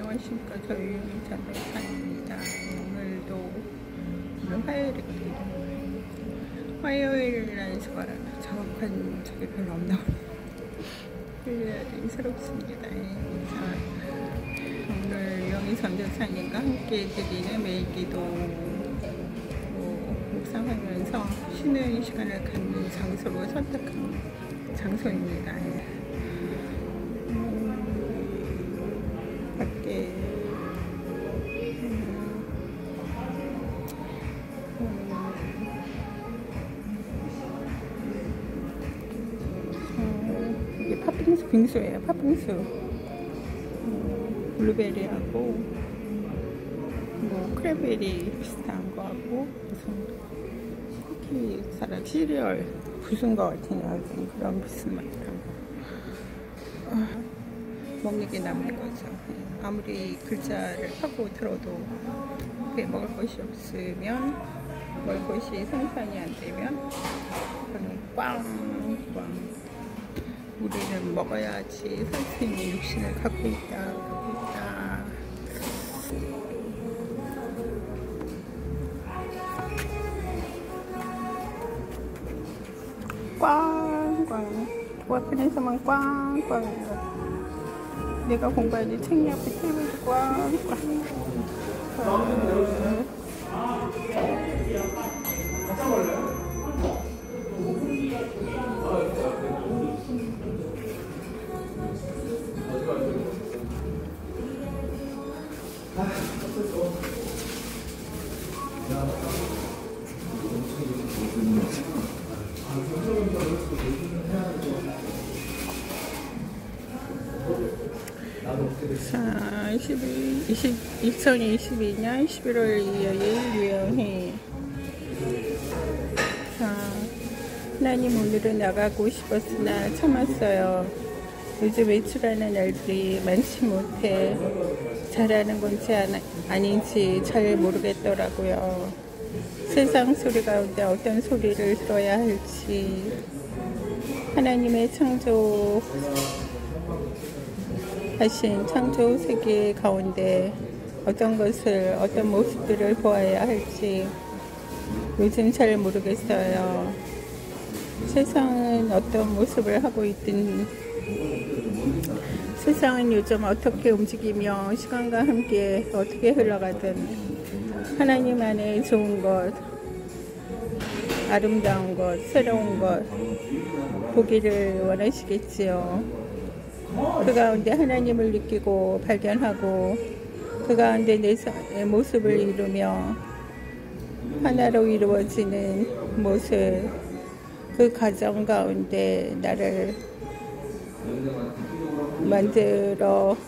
안녕하십니까. 저희 전도사입니다. 오늘 화요일이라서 정확한 적이 별로 없나 보니 새롭습니다. 오늘 영희 전도사님과 함께 드리는 매일기도 묵상하면서 쉬는 시간을 갖는 장소로 선택한 장소입니다. 밖에 이게 팥빙수 빙수예요. 팥빙수 블루베리하고 크랜베리 비슷한 거 하고 무슨 쿠키 사랑 시리얼 부순 거 같은 그런 비슷한 맛이랑 먹는 게 남는 거죠. 아무리 글자를 하고 들어도 먹을 것이 없으면, 먹을 것이 생산이 안 되면 저는 꽝 우리는 먹어야지 살 수 있는 육신을 갖고 있다. 꽝꽝 와편에서만 꽝꽝 내가 공부하는 책 옆에 테이블도 꽝꽝 자, 2022년 11월 2일 유영희. 자, 하나님 오늘은 나가고 싶었으나 참았어요. 요즘 외출하는 날들이 많지 못해 잘하는 건지 아닌지 잘 모르겠더라고요. 세상 소리 가운데 어떤 소리를 들어야 할지, 하나님의 하신 창조 세계 가운데 어떤 모습들을 보아야 할지 요즘 잘 모르겠어요. 세상은 어떤 모습을 하고 있든, 세상은 요즘 어떻게 움직이며 시간과 함께 어떻게 흘러가든 하나님 안에 좋은 것, 아름다운 것, 새로운 것 보기를 원하시겠지요. 그 가운데 하나님을 느끼고 발견하고 그 가운데 내 모습을 이루며 하나로 이루어지는 모습, 그 과정 가운데 나를 만들어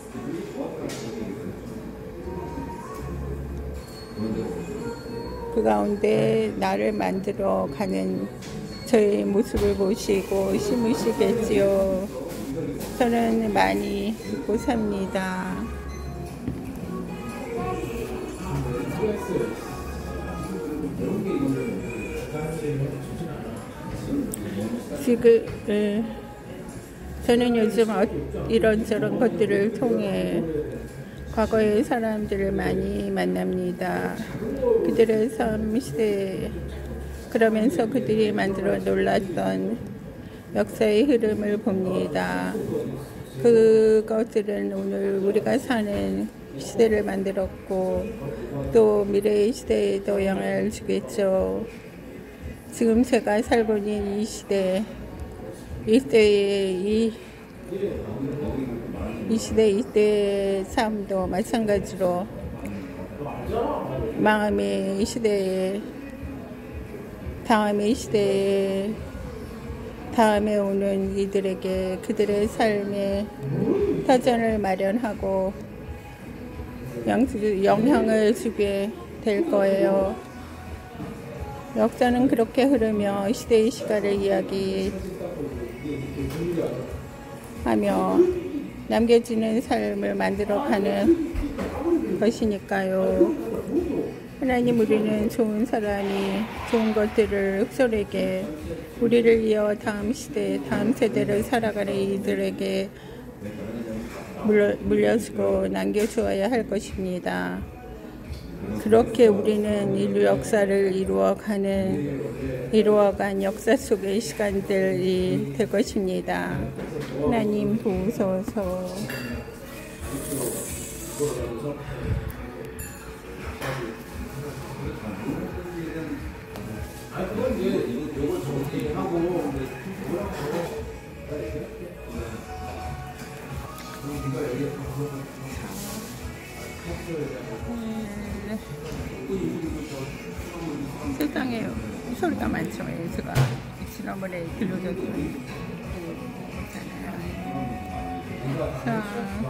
그 가운데 나를 만들어 가는 저의 모습을 보시고 심으시겠지요. 저는 많이 잊고 삽니다. 저는 요즘 이런저런 것들을 통해 과거의 사람들을 많이 만납니다. 그들의 삶 시대, 그러면서 그들이 만들어 놀랐던 역사의 흐름을 봅니다. 그것들은 오늘 우리가 사는 시대를 만들었고 또 미래의 시대에도 영향을 주겠죠. 지금 제가 살고 있는 이 시대의 이때의 삶도 마찬가지로 마음의 시대에, 다음에 오는 이들에게 그들의 삶의 터전을 마련하고 영향을 주게 될 거예요. 역사는 그렇게 흐르며 시대의 시간을 이야기하며 남겨지는 삶을 만들어가는 것이니까요. 하나님, 우리는 좋은 사람이 좋은 것들을 흑솔에게, 우리를 이어 다음 시대, 다음 세대를 살아가는 이들에게 물려주고 남겨주어야 할 것입니다. 그렇게 우리는 인류 역사를 이루어간 역사 속의 시간들이 될 것입니다. 하나님 도우소서. 세상에 소리가 많죠. 제가 지난번에 들려줬던 거잖아요. 자,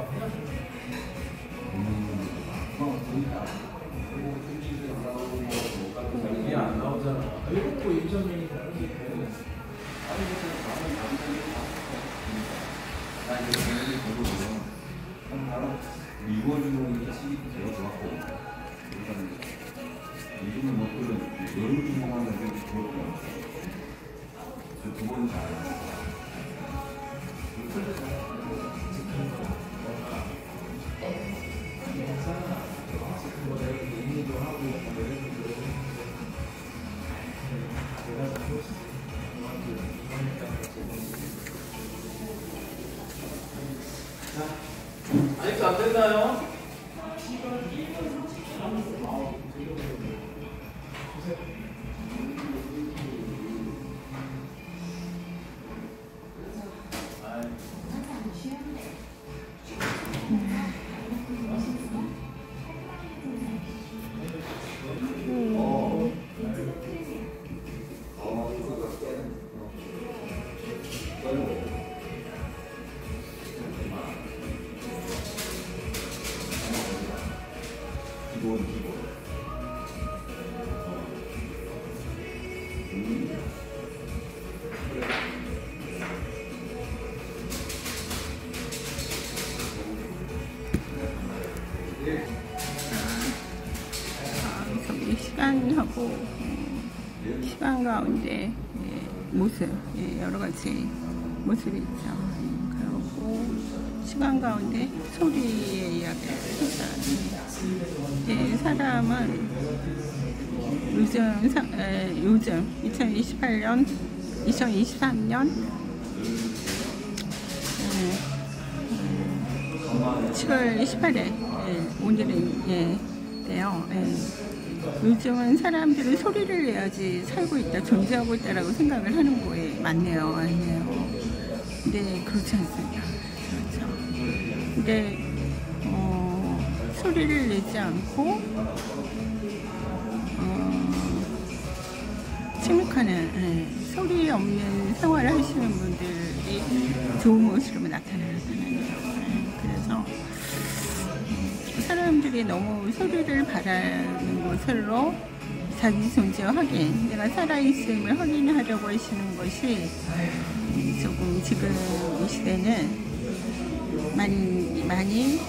아직도 안 됐나요? 시간하고 시간 가운데 모습, 여러 가지 모습이 있죠. 그리고 시간 가운데 소리의 이야기를 해서 사람은 요즘 2023년 7월 28일 오늘인데요. 요즘은 사람들은 소리를 내야지 살고 있다, 존재하고 있다라고 생각을 하는 거에 맞네요. 아니에요. 근데 그렇지 않습니다. 그렇죠. 근데 소리를 내지 않고 침묵하는 소리 없는 생활을 하시는 분들이 좋은 모습으로 나타나는 그래서 사람들이 너무 소리를 바라는 것으로 자기 존재 확인, 내가 살아있음을 확인하려고 하시는 것이 조금 지금 이 시대는 많이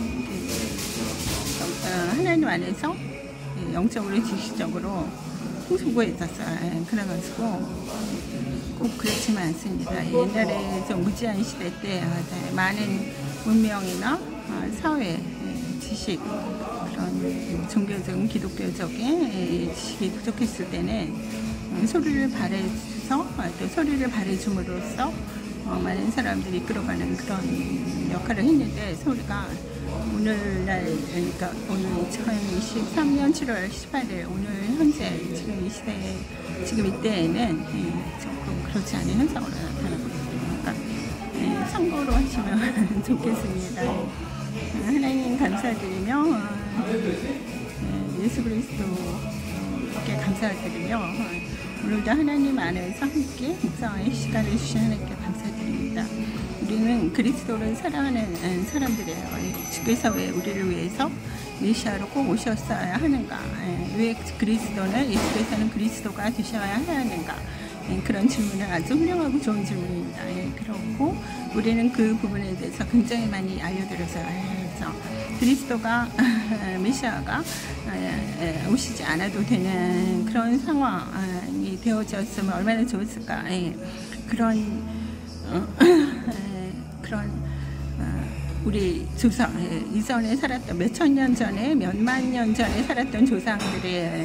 하나님 안에서 영적으로 지식적으로 풍부해졌어요. 그래가지고 꼭 그렇지만 않습니다. 옛날에 좀 무지한 시대 때 많은 문명이나 사회 지식, 그런 종교적인 기독교적인 지식이 부족했을 때는 소리를 발해서 또 소리를 발해줌으로써 많은 사람들이 이끌어가는 그런 역할을 했는데, 소리가 오늘날, 그러니까 오늘 2023년 7월 18일 오늘 현재 지금 이 시대에 지금 이때에는 조금 그렇지 않은 현상으로 나타나고 있습니다. 그러니까 참고로 하시면 좋겠습니다. 하나님 감사드리며 예수 그리스도께 감사드리며 오늘도 하나님 안에서 함께 묵상의 시간을 주신 하나님께 감사드립니다. 우리는 그리스도를 사랑하는 사람들이에요. 주께서 왜 우리를 위해서 메시아로 꼭 오셨어야 하는가? 왜 그리스도는, 예수께서는 그리스도가 되셔야 하는가? 그런 질문은 아주 훌륭하고 좋은 질문입니다. 그렇고 우리는 그 부분에 대해서 굉장히 많이 알려드려서 그리스도가 메시아가 오시지 않아도 되는 그런 상황이 되어졌으면 얼마나 좋았을까. 그런 우리 조상, 이전에 살았던 몇천 년 전에, 몇만 년 전에 살았던 조상들이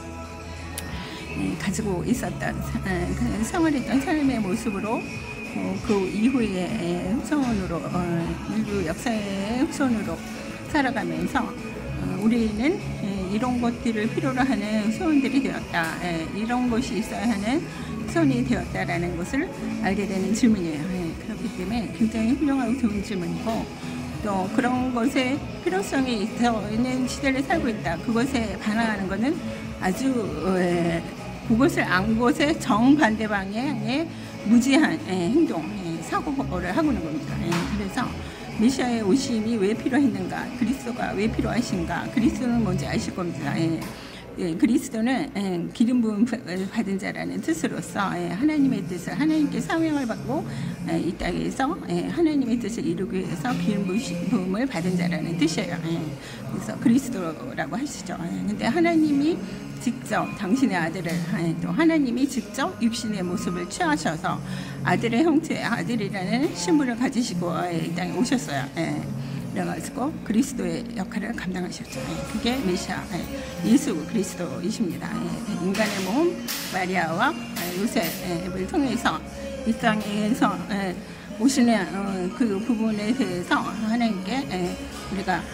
가지고 있었던 생활했던 삶의 모습으로 그 이후에 후손으로 인류 역사의 후손으로 살아가면서 우리는 이런 것들을 필요로 하는 후손들이 되었다. 이런 것이 있어야 하는 후손이 되었다라는 것을 알게 되는 질문이에요. 그렇기 때문에 굉장히 훌륭하고 좋은 질문이고, 또 그런 것에 필요성이 있는 시대를 살고 있다. 그것에 반항하는 것은 아주 그것을 안 것에 정반대 방향의 무지한 행동, 사고를 하고 있는 겁니다. 그래서 메시아의 오심이 왜 필요했는가, 그리스도가 왜 필요하신가, 그리스도는 뭔지 아실 겁니다. 그리스도는 기름 부음을 받은 자라는 뜻으로서 하나님의 뜻을, 하나님께 사명을 받고 이 땅에서 하나님의 뜻을 이루기 위해서 기름 부음을 받은 자라는 뜻이에요. 그래서 그리스도라고 하시죠. 근데 하나님이 직접 당신의 아들을, 또 하나님이 직접 육신의 모습을 취하셔서 아들의 형태의 아들이라는 신분을 가지시고 이 땅에 오셨어요. 그래가지고 그리스도의 역할을 감당하셨죠. 그게 메시아 예수 그리스도이십니다. 인간의 몸 마리아와 요셉을 통해서 이 땅에서 오시는 그 부분에 대해서 하나님께 우리가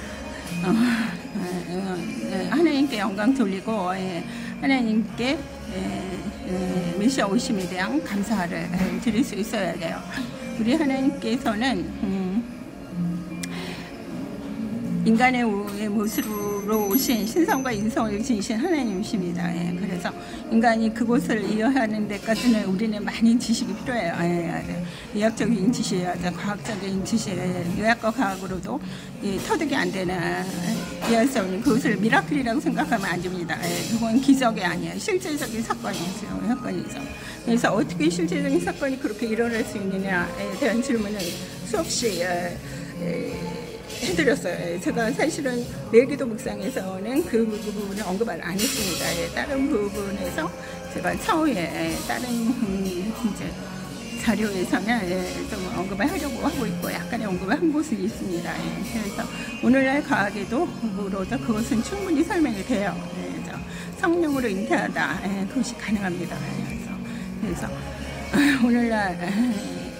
하나님께 영광 돌리고 하나님께 메시아 오심에 대한 감사를 드릴 수 있어야 돼요. 우리 하나님께서는 인간의 모습으로 오신 신성과 인성을 지니신 하나님이십니다. 그래서 인간이 그곳을 이해하는 데까지는 우리는 많은 지식이 필요해요. 의학적인 지식, 과학적인 지식, 의학과 과학으로도 터득이 안 되는, 이해할 수 없는 그것을 미라클이라고 생각하면 안 됩니다. 그건 기적이 아니에요. 실제적인 사건이죠. 그래서 어떻게 실제적인 사건이 그렇게 일어날 수 있느냐에 대한 질문을 수없이 해드렸어요. 제가 사실은 내일기도 묵상에서는 그 부분을 언급을 안 했습니다. 다른 부분에서 제가 차후에 다른 이제 자료에서는 좀 언급을 하려고 하고 있고, 약간의 언급을 한 곳이 있습니다. 그래서 오늘날 과학에도로도 그것은 충분히 설명이 돼요. 성령으로 잉태하다, 그것이 가능합니다. 그래서 오늘날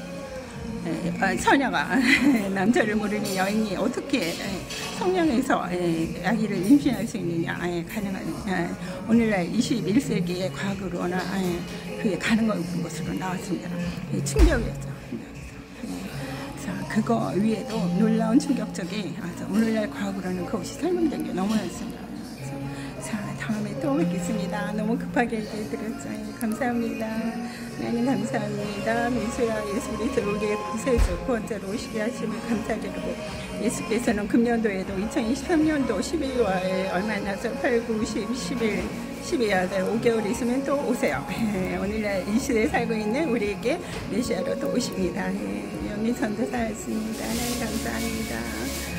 처녀가 남자를 모르는 여인이 어떻게 성령에서 아기를 임신할 수 있느냐, 가능한, 오늘날 21세기의 과학으로나 그게 가능한 것으로 나왔습니다. 충격이었죠. 자, 그거 위에도 놀라운 충격적인, 오늘날 과학으로는 그것이 설명된 게 너무 많습니다. 자, 다음에 또 뵙겠습니다. 너무 급하게 얘기해드렸죠. 감사합니다. 하나님 감사합니다. 미소야 예수 그리스도 우리의 구세주 구원자로 오시게 하심을 감사드리고, 예수께서는 금년도에도 2023년도 12월에 얼마 안 나서 8, 9, 10, 11, 12월 5개월 있으면 또 오세요. 오늘날 이 시대에 살고 있는 우리에게 메시아로 또 오십니다. 연미 선도사였습니다. 하나님 감사합니다.